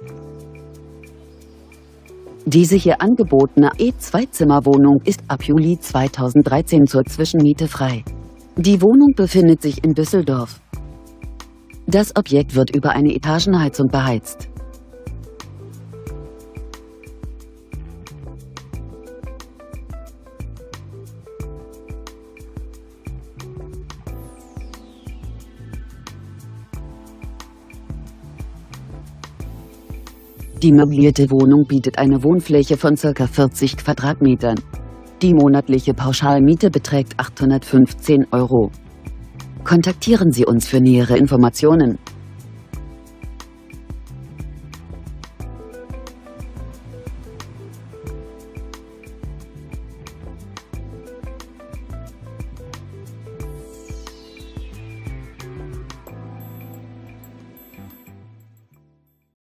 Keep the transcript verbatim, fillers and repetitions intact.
Diese hier angebotene E zwei Zimmer Wohnung ist ab Juli zweitausenddreizehn zur Zwischenmiete frei. Die Wohnung befindet sich in Düsseldorf. Das Objekt wird über eine Etagenheizung beheizt. Die möblierte Wohnung bietet eine Wohnfläche von ca. vierzig Quadratmetern. Die monatliche Pauschalmiete beträgt achthundertfünfzehn Euro. Kontaktieren Sie uns für nähere Informationen.